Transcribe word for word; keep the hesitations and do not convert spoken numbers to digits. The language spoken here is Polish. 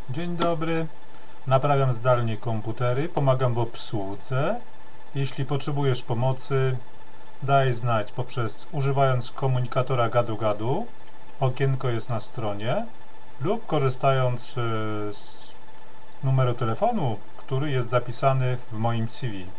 Dzień dobry, naprawiam zdalnie komputery, pomagam w obsłudze. Jeśli potrzebujesz pomocy, daj znać poprzez używając komunikatora gadu-gadu, okienko jest na stronie, lub korzystając z numeru telefonu, który jest zapisany w moim C V.